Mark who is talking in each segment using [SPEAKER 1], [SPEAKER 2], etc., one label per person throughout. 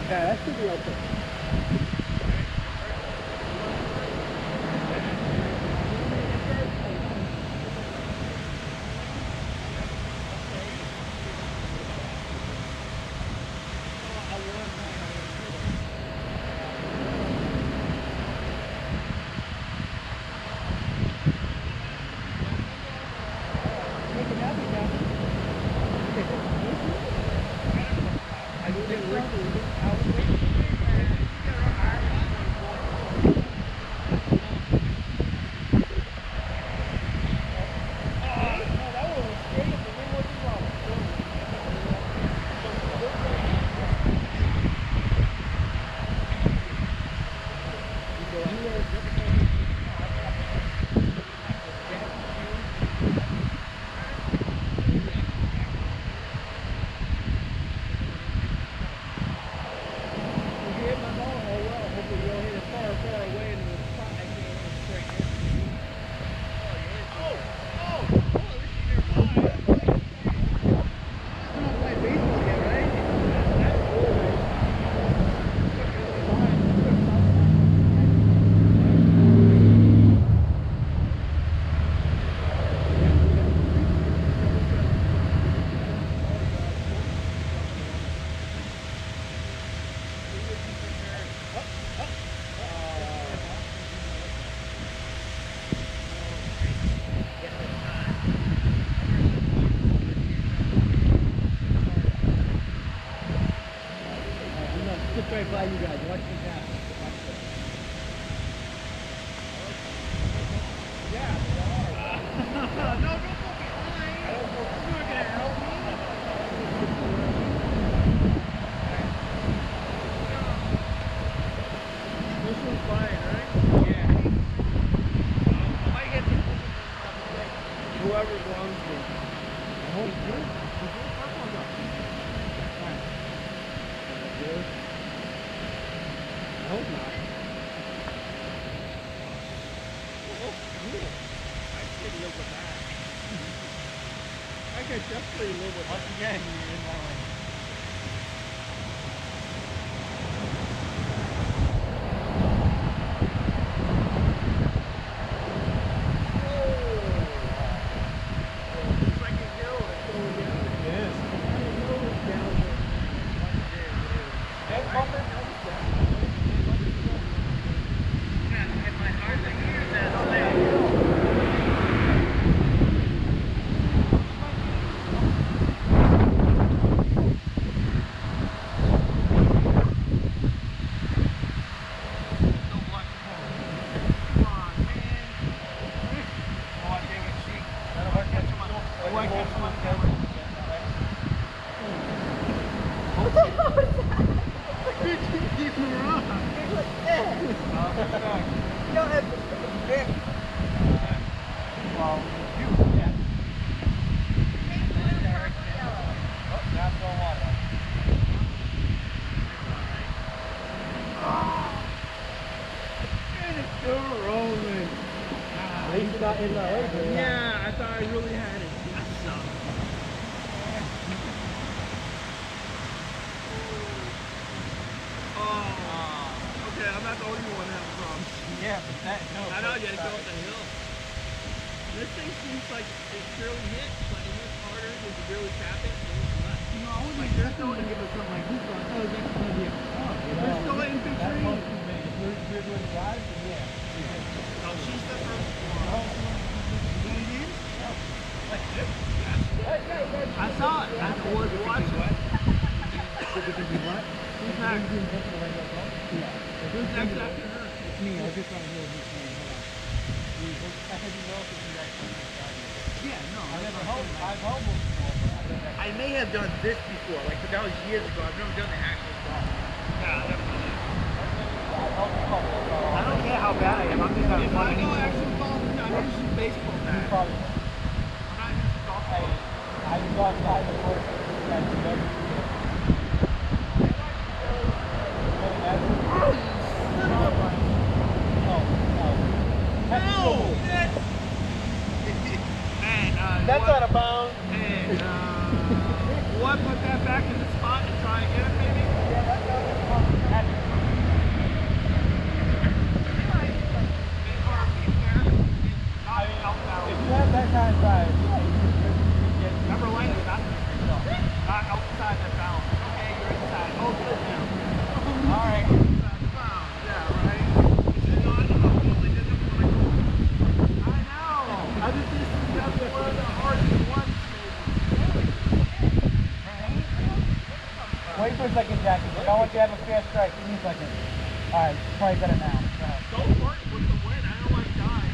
[SPEAKER 1] Yeah, that should be okay. Right by you guys. Watch this happen. Watch this. Yeah, no, don't go behind. You're not gonna help me. This one's fine, right? Yeah. I might get whoever belongs to. I hope good. Good. I hope not. Oh, cool. I could live with that. I could definitely live with that. Once again, you're in my lane. It's like a hill that's going down. It is. The hill is down there. That bumper? Yeah, I thought I really had it. Oh, okay, I'm not the only one having problems. Yeah, but that, no. I know, you gotta go up the hill. This thing seems like it barely hits, but it hits harder. Does it really tap it? You know, I wouldn't like this one to give us something like this one. I thought it was actually going to be a We're still in between. That must be big. If you're doing drive, then yeah. Oh, she's the first one. I saw it. I was watching it. Who's next? Who's next after her? It's me. I was just trying to hear who's name. Hold on. I had you know if you guys yeah, no. I've held one before. I may have done this before. Like, but that was years ago. I've never done the actual golf. Yeah, I've never done it. I don't care how bad I am. I'm just not if I go actual golf, I'm using baseball bat. I got that before. No! That's out of bounds. And what? Put that back in the spot and try and get it, maybe? Yeah, that's If you have that kind of size, remember Lane, not outside the bounds. Okay, you're inside. Oh, good now. All right. Inside the bounds. Yeah, right. I know. I just think that's one of the hardest ones, maybe. Wait for a second, Jackie. I don't want you to have a fair strike. Give me a second. All right, it's probably better now. Go for it with the wind. I don't like dying.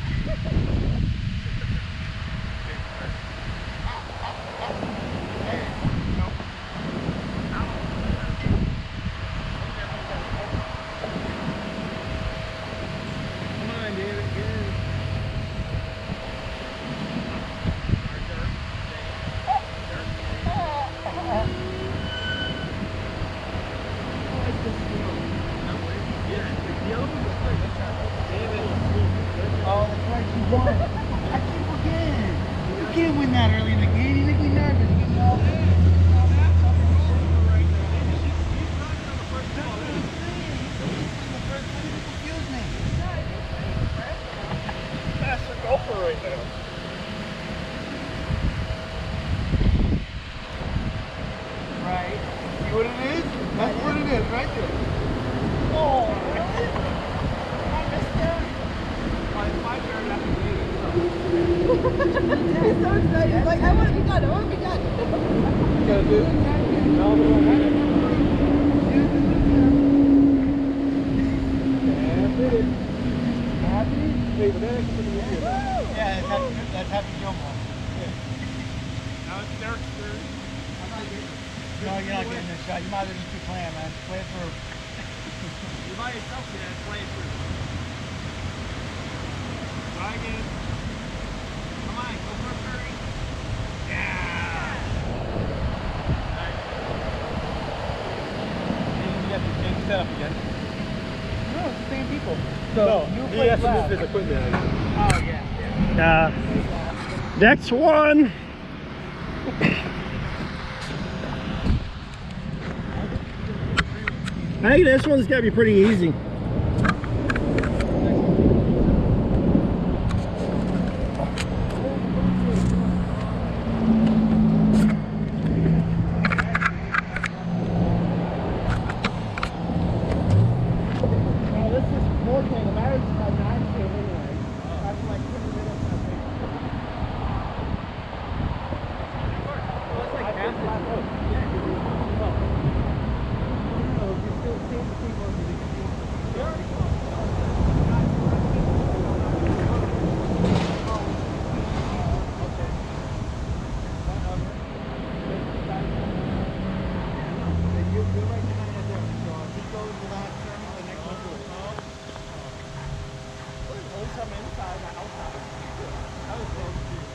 [SPEAKER 2] Next one. I think this one's got to be pretty easy.
[SPEAKER 1] Inside and outside. That was close.